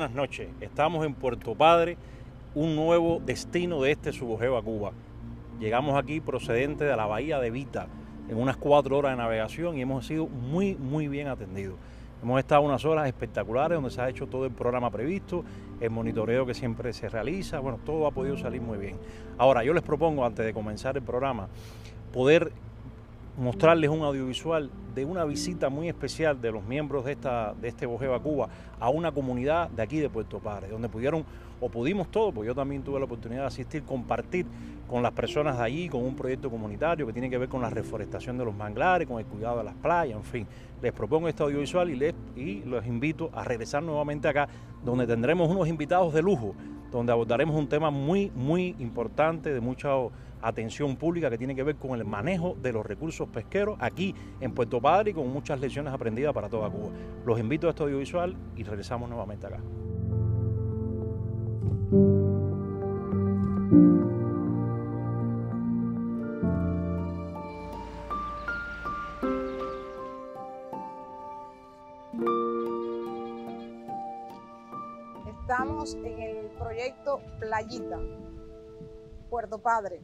buenas noches. Estamos en Puerto Padre, un nuevo destino de este subogeo a Cuba. Llegamos aquí procedente de la bahía de Vita en unas 4 horas de navegación y hemos sido muy bien atendidos. Hemos estado unas horas espectaculares donde se ha hecho todo el programa previsto, el monitoreo que siempre se realiza, bueno, todo ha podido salir muy bien. Ahora, yo les propongo, antes de comenzar el programa, poder mostrarles un audiovisual de una visita muy especial de los miembros de este bogeo a Cuba a una comunidad de aquí de Puerto Padre, donde pudimos todos, porque yo también tuve la oportunidad de asistir, compartir con las personas de allí, con un proyecto comunitario que tiene que ver con la reforestación de los manglares, con el cuidado de las playas, en fin. Les propongo este audiovisual y los invito a regresar nuevamente acá, donde tendremos unos invitados de lujo, donde abordaremos un tema muy importante, de mucha atención pública, que tiene que ver con el manejo de los recursos pesqueros aquí en Puerto Padre y con muchas lecciones aprendidas para toda Cuba. Los invito a este audiovisual y regresamos nuevamente acá. Estamos en el proyecto Playita, Puerto Padre,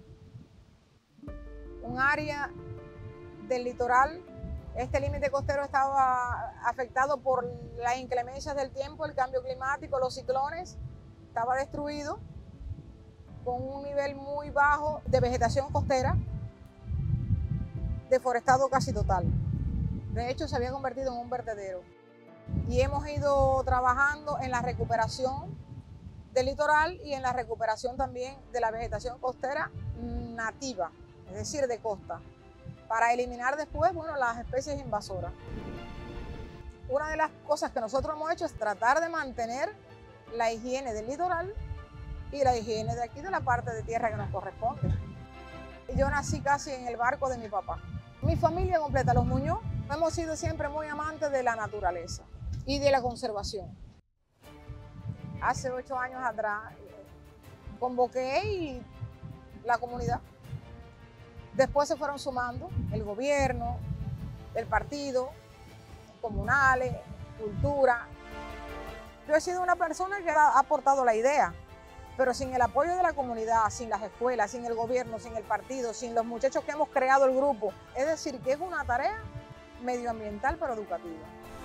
un área del litoral. Este límite costero estaba afectado por las inclemencias del tiempo, el cambio climático, los ciclones. Estaba destruido con un nivel muy bajo de vegetación costera, deforestado casi total. De hecho, se había convertido en un vertedero. Y hemos ido trabajando en la recuperación del litoral y en la recuperación también de la vegetación costera nativa, es decir, de costa, para eliminar después, las especies invasoras. Una de las cosas que nosotros hemos hecho es tratar de mantener la higiene del litoral y la higiene de aquí, de la parte de tierra que nos corresponde. Yo nací casi en el barco de mi papá. Mi familia completa, los Muñoz, hemos sido siempre muy amantes de la naturaleza y de la conservación. Hace 8 años atrás convoqué la comunidad. Después se fueron sumando el gobierno, el partido, comunales, cultura. Yo he sido una persona que ha aportado la idea, pero sin el apoyo de la comunidad, sin las escuelas, sin el gobierno, sin el partido, sin los muchachos que hemos creado el grupo. Es decir, que es una tarea medioambiental pero educativa.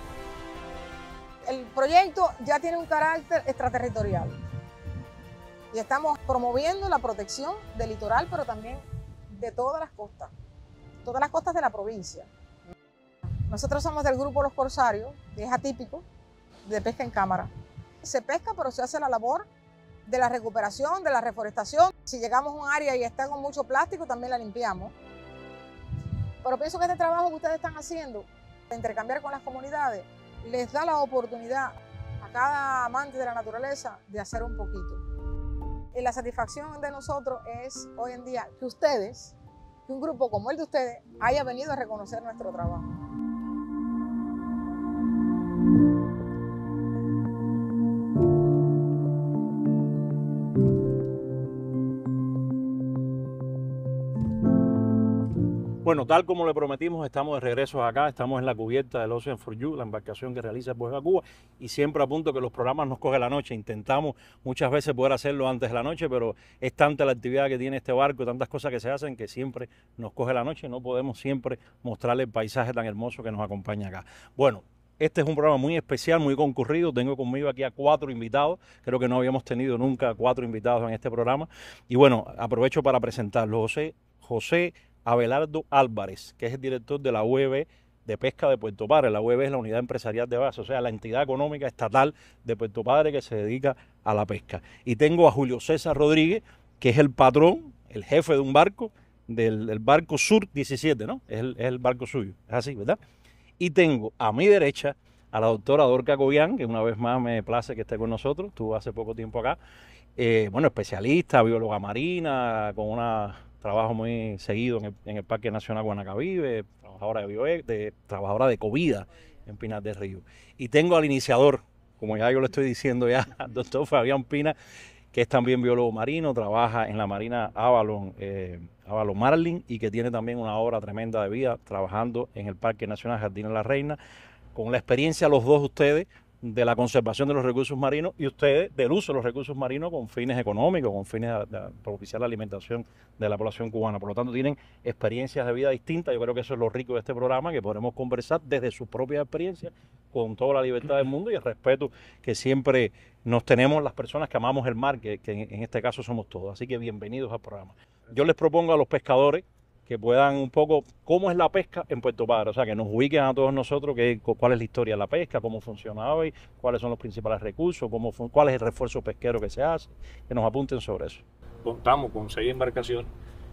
El proyecto ya tiene un carácter extraterritorial y estamos promoviendo la protección del litoral, pero también de todas las costas de la provincia. Nosotros somos del grupo Los Corsarios, que es atípico, de pesca en cámara. Se pesca, pero se hace la labor de la recuperación, de la reforestación. Si llegamos a un área y está con mucho plástico, también la limpiamos. Pero pienso que este trabajo que ustedes están haciendo, de intercambiar con las comunidades, les da la oportunidad a cada amante de la naturaleza de hacer un poquito. Y la satisfacción de nosotros es hoy en día que un grupo como el de ustedes, haya venido a reconocer nuestro trabajo. Bueno, tal como le prometimos, estamos de regreso acá, estamos en la cubierta del Ocean for You, la embarcación que realiza el bogeo a Cuba, y siempre apunto que los programas nos coge la noche. Intentamos muchas veces poder hacerlo antes de la noche, pero es tanta la actividad que tiene este barco, tantas cosas que se hacen, que siempre nos coge la noche y no podemos siempre mostrarle el paisaje tan hermoso que nos acompaña acá. Bueno, este es un programa muy especial, muy concurrido. Tengo conmigo aquí a 4 invitados. Creo que no habíamos tenido nunca 4 invitados en este programa. Y bueno, aprovecho para presentarlo. José Abelardo Álvarez, que es el director de la UEB de Pesca de Puerto Padre. La UEB es la Unidad Empresarial de Base, o sea, la entidad económica estatal de Puerto Padre que se dedica a la pesca. Y tengo a Julio César Rodríguez, que es el patrón, el jefe de un barco, del barco Sur 17, ¿no? Es el barco suyo, es así, ¿verdad? Y tengo a mi derecha a la doctora Dorca Cobian, que una vez más me place que esté con nosotros, estuvo hace poco tiempo acá, especialista, bióloga marina, con un trabajo muy seguido en el Parque Nacional Guanacavive, trabajadora de Covida en Pinar del Río. Y tengo al iniciador, como ya yo le estoy diciendo ya, al doctor Fabián Pina, que es también biólogo marino, trabaja en la Marina Avalon Marlin, y que tiene también una obra tremenda de vida trabajando en el Parque Nacional Jardín de la Reina. Con la experiencia los dos ustedes de la conservación de los recursos marinos y ustedes del uso de los recursos marinos con fines económicos, con fines de propiciar la alimentación de la población cubana. Por lo tanto, tienen experiencias de vida distintas. Yo creo que eso es lo rico de este programa, que podremos conversar desde sus propias experiencias con toda la libertad del mundo y el respeto que siempre nos tenemos las personas que amamos el mar, que en este caso somos todos. Así que bienvenidos al programa. Yo les propongo a los pescadores que puedan un poco, cómo es la pesca en Puerto Padre, o sea, que nos ubiquen a todos nosotros cuál es la historia de la pesca, cómo funciona hoy, cuáles son los principales recursos, cuál es el refuerzo pesquero que se hace, que nos apunten sobre eso. Contamos con 6 embarcaciones,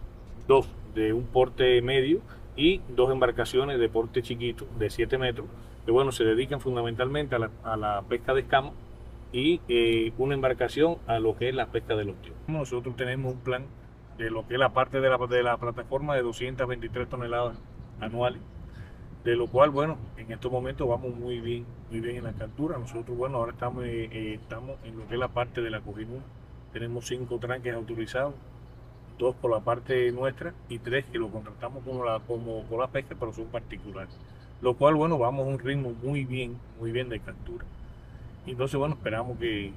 2 de un porte medio y 2 embarcaciones de porte chiquito, de 7 metros, que bueno, se dedican fundamentalmente a la pesca de escama y una embarcación a lo que es la pesca del ostión. Nosotros tenemos un plan de lo que es la parte de la plataforma de 223 toneladas anuales, de lo cual, bueno, en estos momentos vamos muy bien en la captura. Nosotros, bueno, ahora estamos en lo que es la parte de la Cojinú. Tenemos 5 tranques autorizados, 2 por la parte nuestra y 3 que lo contratamos como la pesca, pero son particulares. Lo cual, bueno, vamos a un ritmo muy bien de captura. Y entonces, bueno, esperamos que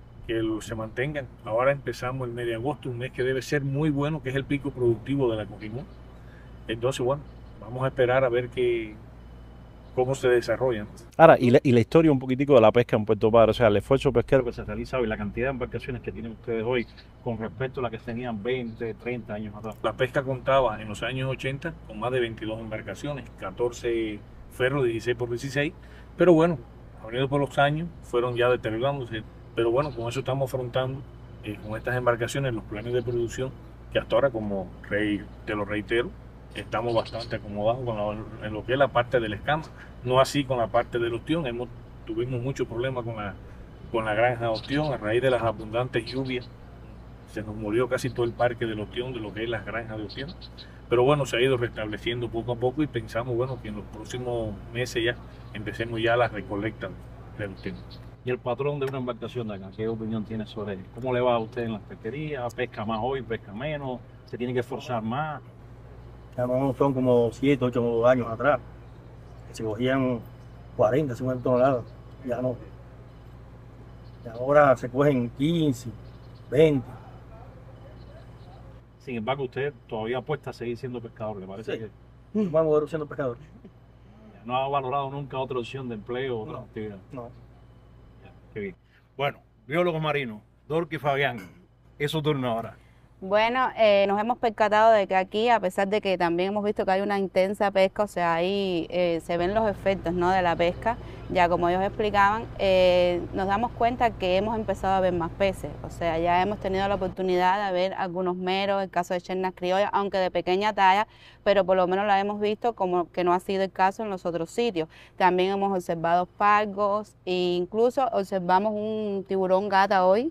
se mantengan. Ahora empezamos el mes de agosto, un mes que debe ser muy bueno, que es el pico productivo de la Cojimón. Entonces, bueno, vamos a esperar a ver cómo se desarrollan. Ahora, y la historia un poquitico de la pesca en Puerto Padre, o sea, el esfuerzo pesquero que se realiza hoy, la cantidad de embarcaciones que tienen ustedes hoy con respecto a las que tenían 20, 30 años atrás. La pesca contaba en los años 80 con más de 22 embarcaciones, 14 ferros 16 por 16, pero bueno, abriendo por los años, fueron ya deteriorándose. Pero bueno, con eso estamos afrontando, con estas embarcaciones, los planes de producción, que hasta ahora, como te lo reitero, estamos bastante acomodados en lo que es la parte del escama, no así con la parte del ostión. Tuvimos muchos problemas con la granja de ostión a raíz de las abundantes lluvias. Se nos murió casi todo el parque del ostión, de lo que es las granjas de ostión. Pero bueno, se ha ido restableciendo poco a poco y pensamos, bueno, que en los próximos meses ya empecemos ya la recolecta del ostión. ¿Y el patrón de una embarcación de acá, qué opinión tiene sobre él? ¿Cómo le va a usted en las pesquerías? ¿Pesca más hoy, pesca menos? ¿Se tiene que esforzar más? Ya no son como 7, 8 años atrás, que se cogían 40, 50 toneladas. Ya no. Y ahora se cogen 15, 20. Sin embargo, usted todavía apuesta a seguir siendo pescador, ¿le parece? Sí. Que Vamos a ver siendo pescador. no ha valorado nunca otra opción de empleo o otra actividad? No. Qué bien. Bueno, biólogos marinos, Dorca y Fabián, es su turno ahora. Bueno, nos hemos percatado de que aquí, a pesar de que también hemos visto que hay una intensa pesca, o sea, ahí se ven los efectos, ¿no?, de la pesca, ya como ellos explicaban, nos damos cuenta que hemos empezado a ver más peces, o sea, ya hemos tenido la oportunidad de ver algunos meros, el caso de chernas criollas, aunque de pequeña talla, pero por lo menos la hemos visto como que no ha sido el caso en los otros sitios. También hemos observado pargos e incluso observamos un tiburón gata hoy,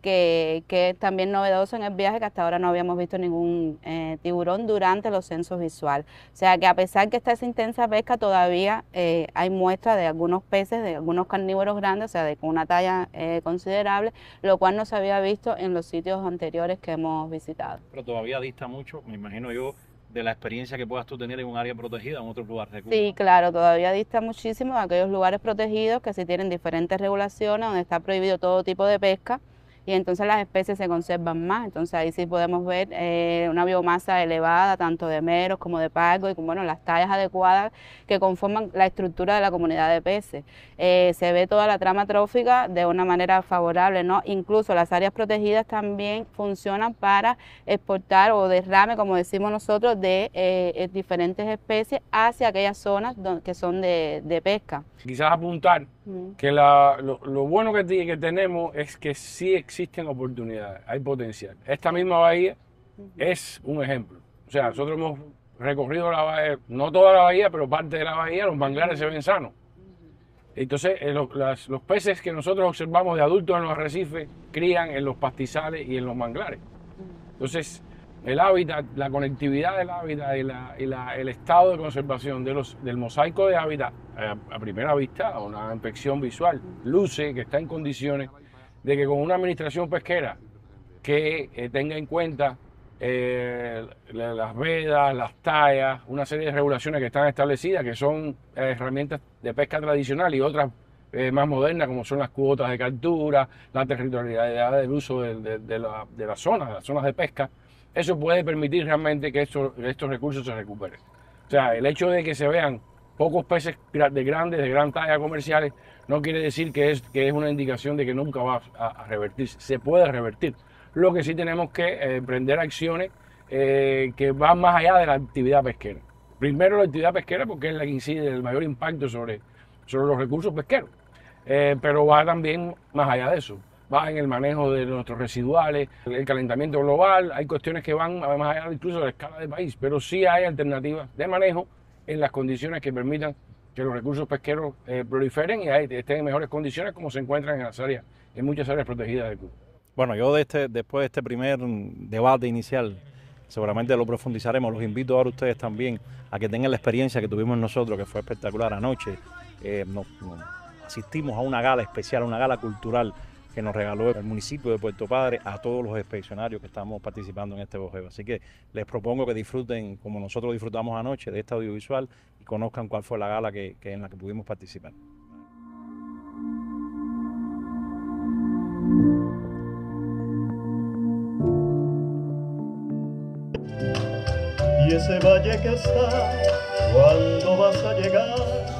que es también novedoso en el viaje, que hasta ahora no habíamos visto ningún tiburón durante los censos visuales. O sea que a pesar que está esa intensa pesca, todavía hay muestras de algunos peces, de algunos carnívoros grandes, o sea, con una talla considerable, lo cual no se había visto en los sitios anteriores que hemos visitado. Pero todavía dista mucho, me imagino yo, de la experiencia que puedas tú tener en un área protegida en otro lugar de Cuba. Sí, claro, todavía dista muchísimo de aquellos lugares protegidos que sí tienen diferentes regulaciones, donde está prohibido todo tipo de pesca, y entonces las especies se conservan más. Entonces ahí sí podemos ver una biomasa elevada, tanto de meros como de pargos, y bueno, las tallas adecuadas que conforman la estructura de la comunidad de peces. Se ve toda la trama trófica de una manera favorable, ¿no? Incluso las áreas protegidas también funcionan para exportar o derrame, como decimos nosotros, de diferentes especies hacia aquellas zonas que son de pesca. Quizás apuntar que lo bueno que tenemos es que sí existen oportunidades, hay potencial. Esta misma bahía es un ejemplo. O sea, nosotros hemos recorrido la bahía, no toda la bahía, pero parte de la bahía, los manglares se ven sanos. Entonces, los peces que nosotros observamos de adultos en los arrecifes crían en los pastizales y en los manglares. Entonces, el hábitat, la conectividad del hábitat y el estado de conservación del mosaico de hábitat, a primera vista, una inspección visual, luce que está en condiciones de que con una administración pesquera que tenga en cuenta las vedas, las tallas, una serie de regulaciones que están establecidas, que son herramientas de pesca tradicional y otras más modernas, como son las cuotas de captura, la territorialidad del uso de las zonas de pesca. Eso puede permitir realmente que estos recursos se recuperen. O sea, el hecho de que se vean pocos peces de gran talla comerciales, no quiere decir que es una indicación de que nunca va a revertirse. Se puede revertir. Lo que sí tenemos que emprender acciones que van más allá de la actividad pesquera. Primero la actividad pesquera, porque es la que incide el mayor impacto sobre los recursos pesqueros, pero va también más allá de eso. Va en el manejo de nuestros residuales, el calentamiento global. Hay cuestiones que van más allá incluso de la escala del país, pero sí hay alternativas de manejo en las condiciones que permitan que los recursos pesqueros proliferen y estén en mejores condiciones, como se encuentran en muchas áreas protegidas de Cuba. Bueno, yo después de este primer debate inicial, seguramente lo profundizaremos. Los invito ahora a ustedes también a que tengan la experiencia que tuvimos nosotros, que fue espectacular anoche. Nos asistimos a una gala especial, una gala cultural que nos regaló el municipio de Puerto Padre a todos los expedicionarios que estamos participando en este bojeo. Así que les propongo que disfruten, como nosotros disfrutamos anoche, de este audiovisual y conozcan cuál fue la gala en la que pudimos participar. Y ese valle que está, ¿cuándo vas a llegar?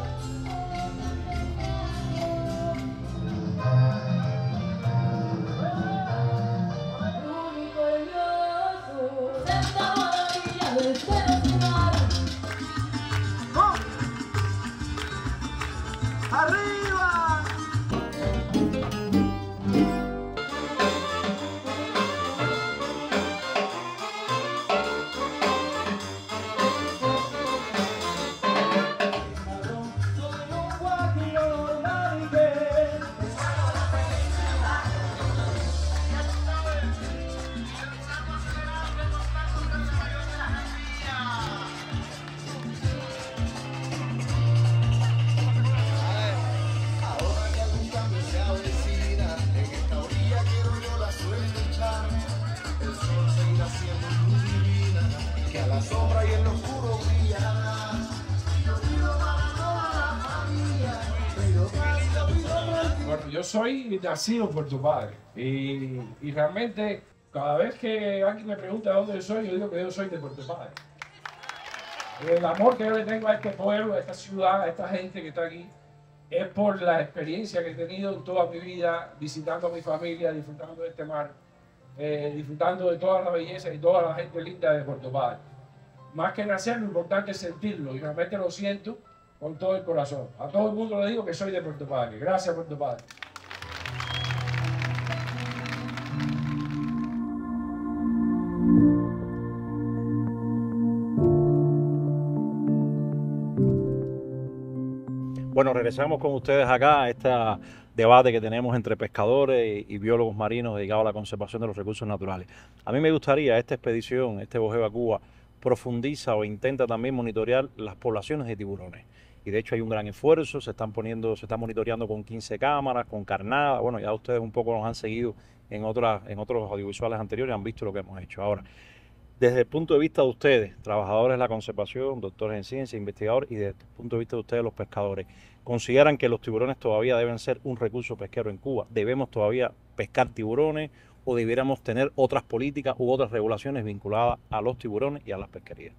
Bueno, yo soy nacido en Puerto Padre y realmente cada vez que alguien me pregunta de dónde soy, yo digo que yo soy de Puerto Padre. El amor que yo le tengo a este pueblo, a esta ciudad, a esta gente que está aquí, es por la experiencia que he tenido en toda mi vida, visitando a mi familia, disfrutando de este mar, disfrutando de toda la belleza y toda la gente linda de Puerto Padre. Más que nacer, lo importante es sentirlo y realmente lo siento con todo el corazón. A todo el mundo le digo que soy de Puerto Padre. Gracias, Puerto Padre. Bueno, regresamos con ustedes acá a este debate que tenemos entre pescadores y biólogos marinos dedicados a la conservación de los recursos naturales. A mí me gustaría esta expedición, este bojeo a Cuba, profundiza o intenta también monitorear las poblaciones de tiburones. Y de hecho hay un gran esfuerzo, se está monitoreando con 15 cámaras, con carnada. Bueno, ya ustedes un poco nos han seguido en otros audiovisuales anteriores, han visto lo que hemos hecho. Ahora, desde el punto de vista de ustedes, trabajadores de la conservación, doctores en ciencia, investigadores, y desde el punto de vista de ustedes, los pescadores, ¿consideran que los tiburones todavía deben ser un recurso pesquero en Cuba? ¿Debemos todavía pescar tiburones o debiéramos tener otras políticas u otras regulaciones vinculadas a los tiburones y a las pesquerías?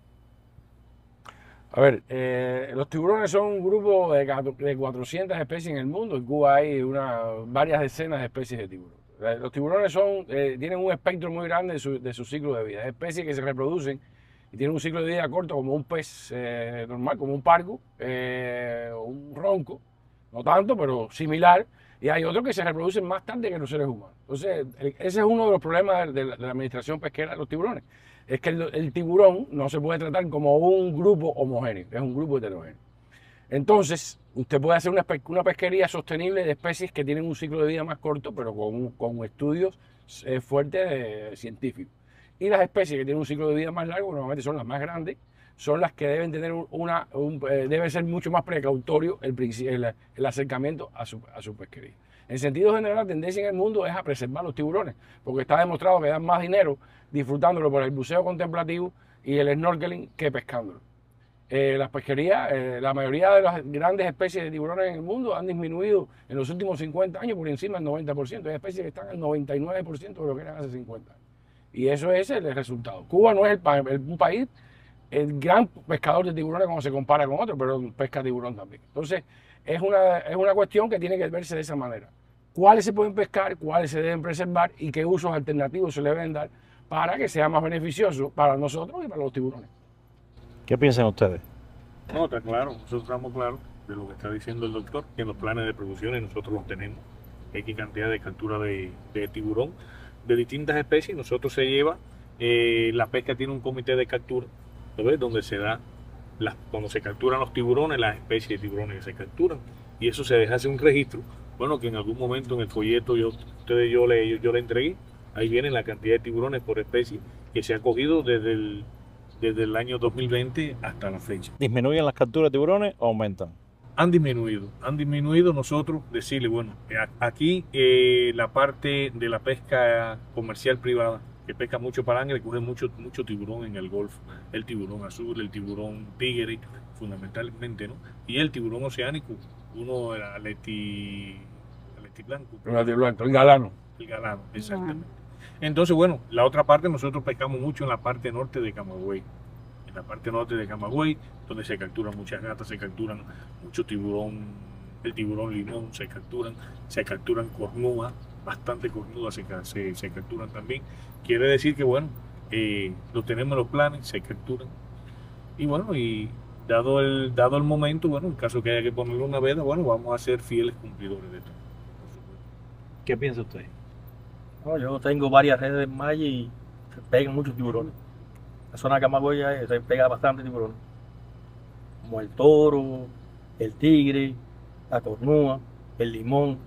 A ver, los tiburones son un grupo de 400 especies en el mundo. En Cuba hay varias decenas de especies de tiburones. Los tiburones tienen un espectro muy grande de su ciclo de vida. Hay especies que se reproducen y tienen un ciclo de vida corto, como un pez normal, como un pargo, un ronco, no tanto, pero similar. Y hay otros que se reproducen más tarde que los seres humanos. Entonces, ese es uno de los problemas de la administración pesquera de los tiburones. Es que el tiburón no se puede tratar como un grupo homogéneo, es un grupo heterogéneo. Entonces, usted puede hacer una pesquería sostenible de especies que tienen un ciclo de vida más corto, pero con estudios fuertes científicos. Y las especies que tienen un ciclo de vida más largo, normalmente son las más grandes, son las que deben tener debe ser mucho más precautorio el acercamiento a su pesquería. En sentido general, la tendencia en el mundo es a preservar los tiburones, porque está demostrado que dan más dinero disfrutándolo por el buceo contemplativo y el snorkeling que pescándolo. las pesquerías, la mayoría de las grandes especies de tiburones en el mundo han disminuido en los últimos 50 años por encima del 90%. Hay especies que están al 99% de lo que eran hace 50 años. Y eso es el resultado. Cuba no es un país, el gran pescador de tiburones cuando se compara con otros, pero pesca tiburón también. Entonces, es una cuestión que tiene que verse de esa manera. ¿Cuáles se pueden pescar, cuáles se deben preservar y qué usos alternativos se le deben dar para que sea más beneficioso para nosotros y para los tiburones? ¿Qué piensan ustedes? No, está claro, nosotros estamos claros de lo que está diciendo el doctor, que en los planes de producción y nosotros los tenemos. Hay cantidad de captura de tiburón de distintas especies. Nosotros se lleva, la pesca tiene un comité de captura, ¿ves? Donde se da, cuando se capturan los tiburones, las especies de tiburones que se capturan. Y eso se deja hacer un registro, bueno, que en algún momento en el folleto yo le entregué. Ahí viene la cantidad de tiburones por especie que se ha cogido desde el año 2020 hasta la fecha. ¿Disminuyen las capturas de tiburones o aumentan? Han disminuido nosotros decirle, bueno, aquí la parte de la pesca comercial privada, que pesca mucho palangre, coge mucho tiburón en el Golfo, el tiburón azul, el tiburón tigre, fundamentalmente, ¿no? Y el tiburón oceánico, uno era aleti blanco. El galano. El galano, exactamente. Entonces, bueno, la otra parte nosotros pescamos mucho en la parte norte de Camagüey. En la parte norte de Camagüey, donde se capturan muchas gatas, se capturan mucho tiburón, el tiburón limón, se capturan cornudas, bastante cornudas se capturan también. Quiere decir que, bueno, lo tenemos en los planes, se capturan. Y bueno, y dado el momento, bueno, en caso que haya que ponerle una veda, bueno, vamos a ser fieles cumplidores de esto. ¿Qué piensa usted? No, yo tengo varias redes de malla y se pegan muchos tiburones. La zona de Camagüey se pega bastante tiburones, como el toro, el tigre, la cornúa, el limón,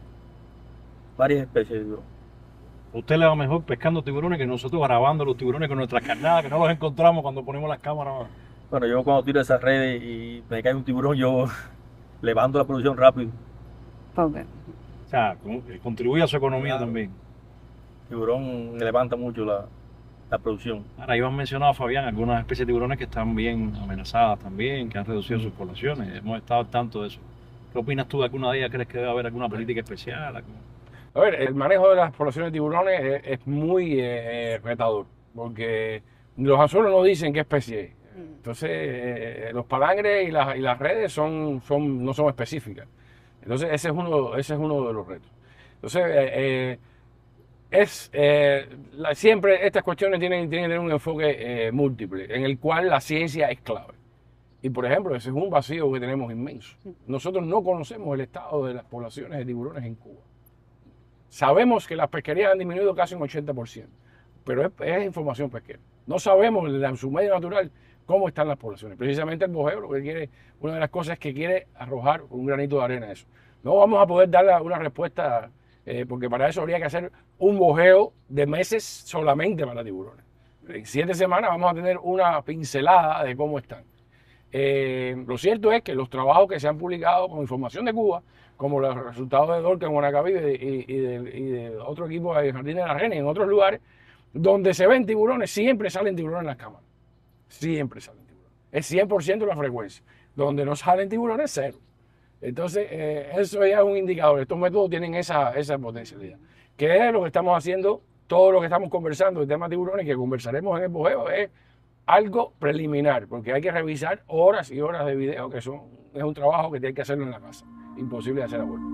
varias especies de tiburón. Usted le va mejor pescando tiburones que nosotros grabando los tiburones con nuestras carnadas, que no los encontramos cuando ponemos las cámaras. Bueno, yo cuando tiro esas redes y me cae un tiburón, yo levanto la producción rápido. Okay. O sea, contribuye a su economía también. El tiburón levanta mucho la producción. Ahora, ahí han mencionado, Fabián, algunas especies de tiburones que están bien amenazadas también, que han reducido sus poblaciones. Hemos estado al tanto de eso. ¿Qué opinas tú de alguna de ellas? ¿Crees que debe haber alguna política especial? A ver, el manejo de las poblaciones de tiburones es muy retador, porque los anzuelos no dicen qué especie es. Entonces, los palangres y las redes no son específicas. Entonces, ese es uno de los retos. Entonces, siempre estas cuestiones tienen que tener un enfoque múltiple, en el cual la ciencia es clave. Y, por ejemplo, ese es un vacío que tenemos inmenso. Nosotros no conocemos el estado de las poblaciones de tiburones en Cuba. Sabemos que las pesquerías han disminuido casi un 80%, pero es información pesquera. No sabemos en su medio natural cómo están las poblaciones. Precisamente el bojeo lo que quiere, una de las cosas es que quiere arrojar un granito de arena a eso. No vamos a poder dar una respuesta, porque para eso habría que hacer un bojeo de meses solamente para tiburones. En 7 semanas vamos a tener una pincelada de cómo están. Lo cierto es que los trabajos que se han publicado con información de Cuba, como los resultados de Dorca en Guanacaví y de otro equipo de Jardín de la Reina y en otros lugares, donde se ven tiburones, siempre salen tiburones en las cámaras. Siempre salen tiburones. Es 100% la frecuencia. Donde no salen tiburones, 0. Entonces, eso ya es un indicador. Estos métodos tienen esa potencialidad. ¿Qué es lo que estamos haciendo? Todo lo que estamos conversando del tema de tiburones, que conversaremos en el bojeo, es algo preliminar, porque hay que revisar horas y horas de video, que es un trabajo que tiene que hacerlo en la casa. Imposible de hacer a vuelta.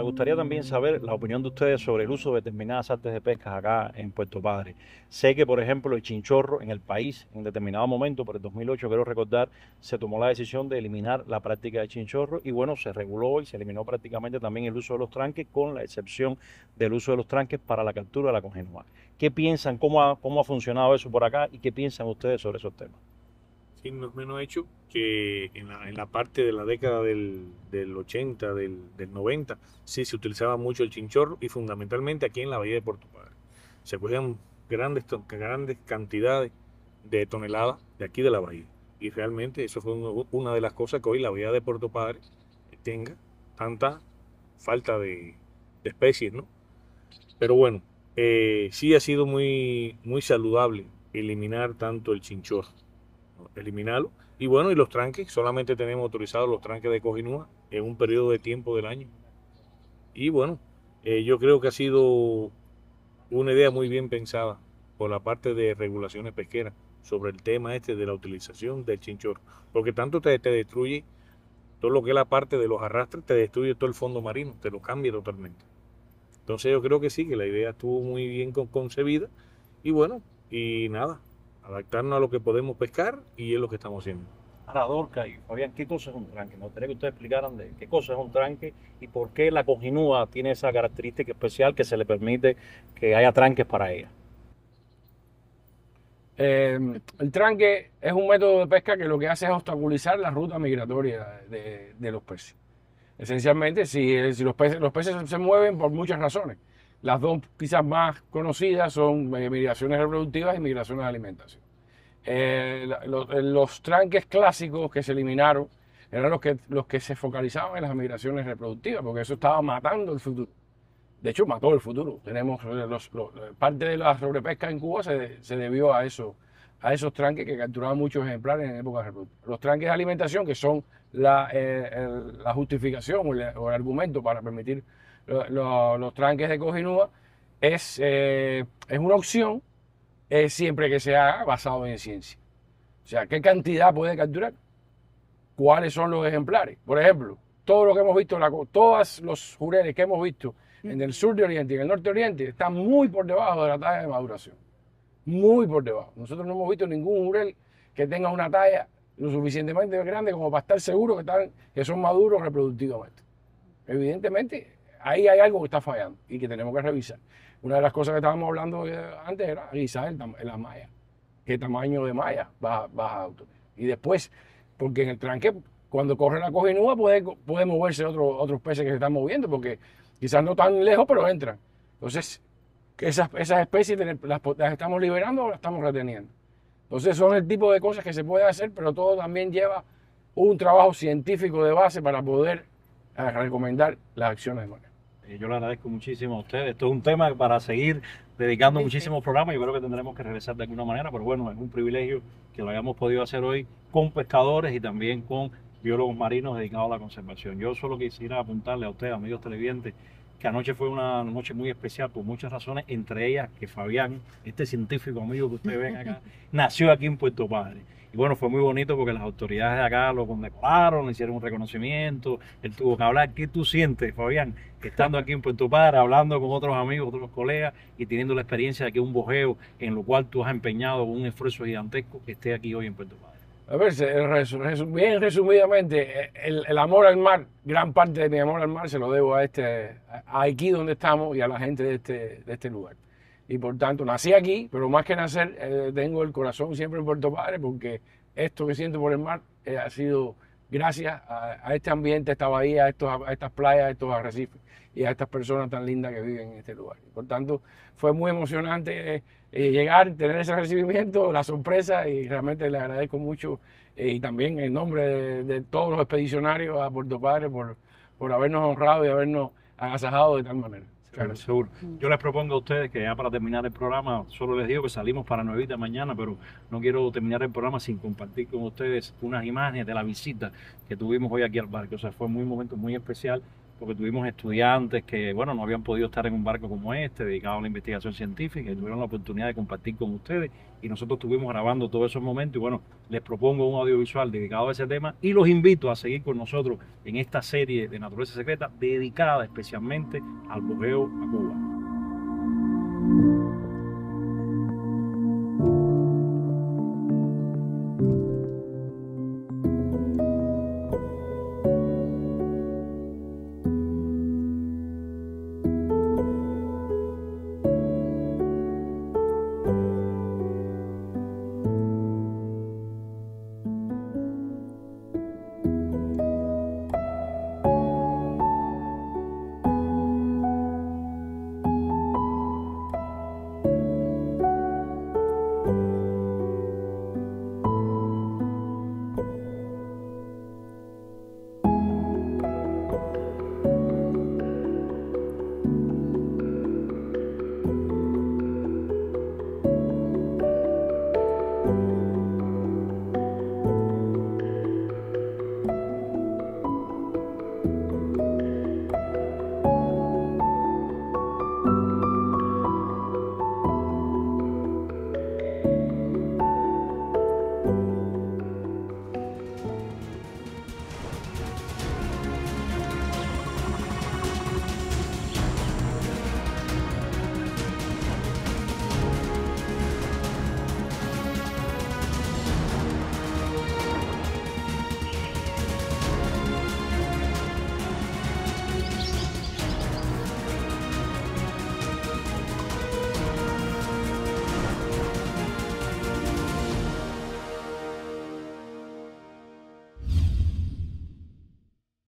gustaría también saber la opinión de ustedes sobre el uso de determinadas artes de pesca acá en Puerto Padre. Sé que, por ejemplo, el chinchorro en el país, en determinado momento, por el 2008, quiero recordar, se tomó la decisión de eliminar la práctica de chinchorro y bueno, se reguló y se eliminó prácticamente también el uso de los tranques, con la excepción del uso de los tranques para la captura de la congenua. ¿Qué piensan? ¿Cómo ha funcionado eso por acá? ¿Y qué piensan ustedes sobre esos temas? Sí, no es menos hecho que en la parte de la década del 80, del 90, sí se utilizaba mucho el chinchorro y fundamentalmente aquí en la bahía de Puerto Padre. Se cogían grandes cantidades de toneladas de aquí de la bahía. Y realmente eso fue una de las cosas que hoy la bahía de Puerto Padre tenga tanta falta de especies, ¿no? Pero bueno, sí ha sido muy saludable eliminar tanto el chinchorro. Eliminarlo. Y bueno, y los tranques, solamente tenemos autorizados los tranques de cojinúa en un periodo de tiempo del año. Y bueno, yo creo que ha sido una idea muy bien pensada por la parte de regulaciones pesqueras sobre el tema este de la utilización del chinchorro, porque tanto te destruye todo lo que es la parte de los arrastres, te destruye todo el fondo marino, te lo cambia totalmente. Entonces yo creo que sí, que la idea estuvo muy bien concebida y bueno, y nada, adaptarnos a lo que podemos pescar y es lo que estamos haciendo. Ahora, Dorca y Fabián, ¿qué cosa es un tranque? Me gustaría que ustedes explicaran de qué cosa es un tranque y por qué la cojinúa tiene esa característica especial que se le permite que haya tranques para ella. El tranque es un método de pesca que lo que hace es obstaculizar la ruta migratoria de los peces. Esencialmente, si los peces se mueven por muchas razones. Las dos quizás más conocidas son migraciones reproductivas y migraciones de alimentación. Los tranques clásicos que se eliminaron eran los que se focalizaban en las migraciones reproductivas, porque eso estaba matando el futuro. De hecho, mató el futuro. Tenemos parte de la sobrepesca en Cuba se debió a esos tranques que capturaban muchos ejemplares en épocas reproductivas. Los tranques de alimentación, que son la justificación o el argumento para permitir los tranques de cojinúa, es una opción siempre que sea basado en ciencia. O sea, ¿qué cantidad puede capturar? ¿Cuáles son los ejemplares? Por ejemplo, todo lo que hemos visto, todos los jureles que hemos visto en el sur de Oriente y en el norte de Oriente están muy por debajo de la talla de maduración. Muy por debajo. Nosotros no hemos visto ningún jurel que tenga una talla lo suficientemente grande como para estar seguro que son maduros reproductivamente. Evidentemente, ahí hay algo que está fallando y que tenemos que revisar. Una de las cosas que estábamos hablando antes era revisar la malla. ¿Qué tamaño de malla vas a obtener? Y después, porque en el tranque, cuando corre la cojinúa, puede moverse otros peces que se están moviendo, porque quizás no tan lejos, pero entran. Entonces, esas especies las estamos liberando o las estamos reteniendo. Entonces, son el tipo de cosas que se puede hacer, pero todo también lleva un trabajo científico de base para poder recomendar las acciones de manejo. Yo le agradezco muchísimo a ustedes. Esto es un tema para seguir dedicando muchísimos programas. Yo creo que tendremos que regresar de alguna manera, pero bueno, es un privilegio que lo hayamos podido hacer hoy con pescadores y también con biólogos marinos dedicados a la conservación. Yo solo quisiera apuntarle a ustedes, amigos televidentes, que anoche fue una noche muy especial por muchas razones, entre ellas que Fabián, este científico amigo que ustedes ven acá, nació aquí en Puerto Padre. Y bueno, fue muy bonito porque las autoridades de acá lo condecoraron, le hicieron un reconocimiento, él tuvo que hablar. ¿Qué tú sientes, Fabián, estando aquí en Puerto Padre, hablando con otros amigos, otros colegas y teniendo la experiencia de que un bojeo en lo cual tú has empeñado un esfuerzo gigantesco que esté aquí hoy en Puerto Padre? A ver, bien resumidamente, el amor al mar, gran parte de mi amor al mar se lo debo a aquí donde estamos y a la gente de este lugar. Y por tanto, nací aquí, pero más que nacer, tengo el corazón siempre en Puerto Padre, porque esto que siento por el mar ha sido gracias a este ambiente, a esta bahía, a estas playas, a estos arrecifes y a estas personas tan lindas que viven en este lugar. Por tanto, fue muy emocionante llegar, tener ese recibimiento, la sorpresa, y realmente le agradezco mucho y también en nombre de todos los expedicionarios a Puerto Padre por habernos honrado y habernos agasajado de tal manera. Claro, seguro. Yo les propongo a ustedes que ya para terminar el programa, solo les digo que salimos para Nuevita mañana, pero no quiero terminar el programa sin compartir con ustedes unas imágenes de la visita que tuvimos hoy aquí al barco. O sea, fue un momento muy especial porque tuvimos estudiantes que, bueno, no habían podido estar en un barco como este, dedicado a la investigación científica, y tuvieron la oportunidad de compartir con ustedes, y nosotros estuvimos grabando todos esos momentos, y bueno, les propongo un audiovisual dedicado a ese tema, y los invito a seguir con nosotros en esta serie de Naturaleza Secreta, dedicada especialmente al buceo a Cuba.